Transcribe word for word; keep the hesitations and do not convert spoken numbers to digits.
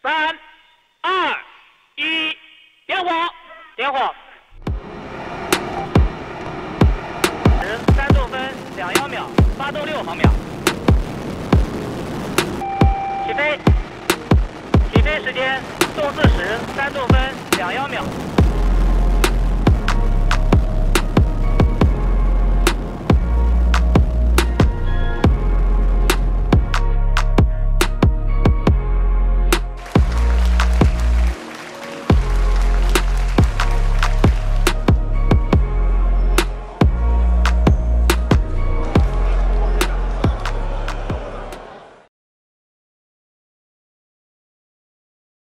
三、二、一，点火！点火！十三度分两幺秒，八度六毫秒。起飞！起飞时间：动四十三度分两幺秒。